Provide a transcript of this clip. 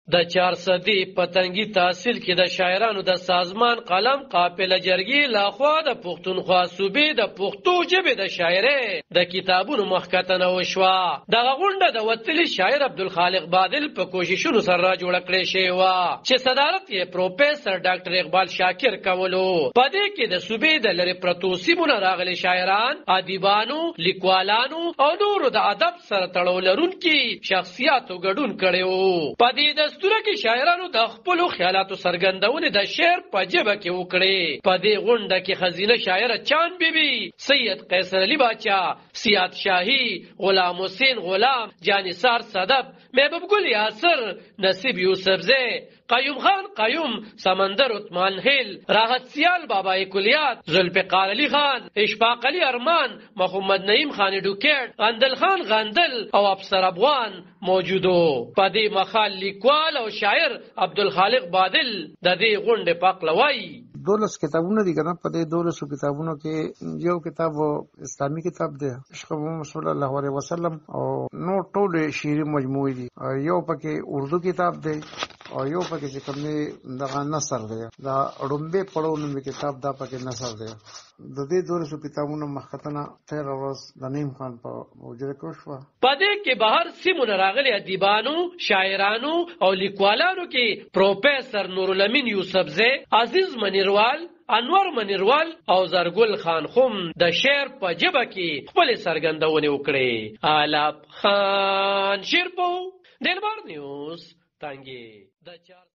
د 400 پتنګي تحصیل کې د شاعرانو د سازمان قلم قافله جرګي لاخوا د پښتونخوا صوبې د پښتو ژبې د شاعرۍ د کتابونو مخکتنه وشوه. دغه غونډه د وتلي شاعر عبدالخالق بادل په کوششونو سره جوړه کړې شوې وه چې صدارت یې پروفیسر ډاکټر اقبال شاکر کولو. په دې کې د صوبې د لرې پرتو سیمو نه راغلي شاعران، ادیبانو، لیکوالانو او نورو د ادب سره تړاو لرونکي شخصیاتو ګډون کړی و. په دې دستوره کې شاعرانو د خپلو خیالاتو څرګندونې د شعر په ژبه کې وکړې. په دې غونډه کې خزینه شاعره چاند بیبي، سید قیصر علي باچا، سیاد شاهي، غلام حسین غلام، جانثار صدف، محبوب ګل یاسر، نصیب یوسفزی، قیوم خان قیوم، سمندر عثمان هیل، راحت سیال بابای کلیات، ذوالفقار علی خان، اشفاق علی ارمان، محمد نعیم خان ډوکیټ، غندل خان غندل او افسر افغان موجودو. په دې مخال لیکوال او شاعر عبدالخالق بادل د دې غونډې په اړه وایي. 12 کتابونه دي کنه. په دې 12 کتابونو کې یو کتاب اسلامي کتاب دی، عشق محمد صلی الله علیه وسلم، او نو ټول شعري مجموعه دي. یو پکې اردو کتاب دی او یو پکې چې کوم دغه نثر دی، دا اړومبه پړو نوم کتاب دا پکې نثر دی. د دې 12 کتابونو مخکتنه 13 ورځ د نعیم خان په موجوده کوشوا. په دې کې بهر سیمونه راغلي ادیبانو، شاعرانو او لیکوالانو کې پروفیسر نورالامین یوسفزی، عزیز منیروال، انور منیروال او زرګل خان خوم د شعر په ژبه کې خپل څرګندونې وکړې. آلاپ خان شیرپو، دلبر نیوز، تانګي.